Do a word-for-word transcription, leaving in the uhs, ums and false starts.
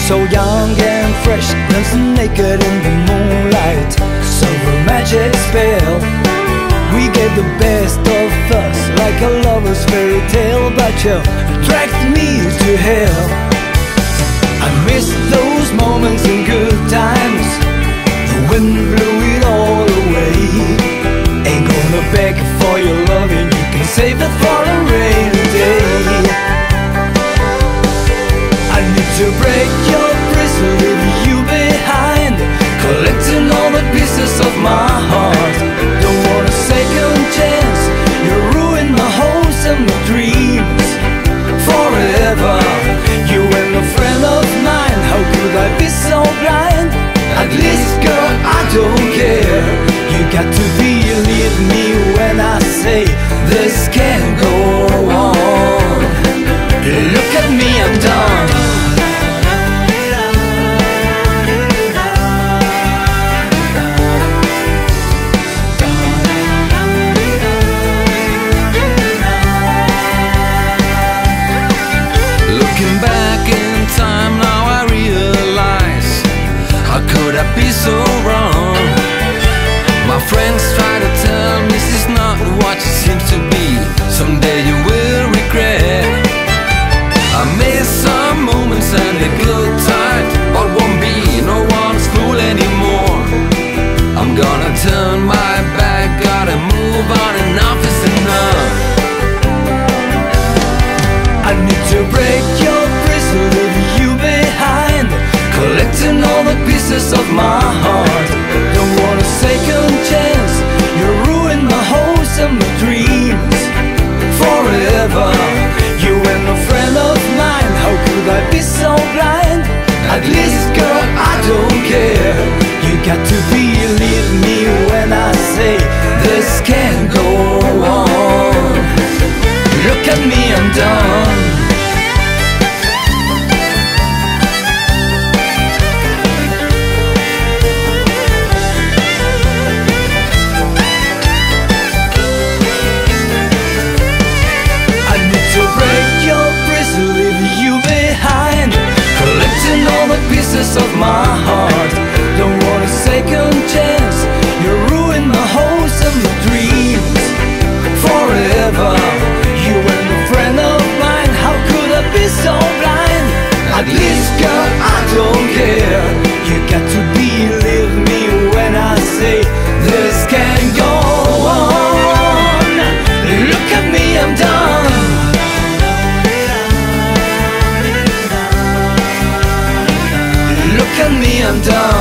so young and fresh, dancing naked in the moonlight. So a magic spell, we gave the best of us, like a lover's fairy tale. But you dragged me to hell. I miss those moments in good times. The wind blew it all away. Ain't gonna beg for your loving, you can save it for a rainy day. I need to break your prison, leave you behind, collecting all the pieces of my heart. Don't want a second chance, you ruined my hopes and my dreams forever. You and a friend of mine, how could I be so blind? At least girl, I don't care. You got to believe me when I say this can't go on. Look at me, I'm done. Looking back in time, now I realize, how could I be so wrong? My friends try to tell me this is not what it seems to be. Someday you will regret. I miss some moments and a good time, but won't be no one's fool anymore. I'm gonna turn my back, gotta move on, enough is enough. I need to break your prison, leave you behind, collecting all the pieces of my heart. Don't want a second chance, you ruined my hopes and my dreams forever. You and a friend of mine, how could I be so blind? At least girl, I don't care. You got to believe me when I say this can't go on. Look at me, I'm done. I need to break your prison, leave you behind, collecting all the pieces of my heart. Don't want a second chance, you ruined my hopes and my dreams forever. You and a friend of mine, how could I be so blind? At least girl, I don't care. You got to believe me when I say this can't go on. Look at me, I'm done. Look at me, I'm done.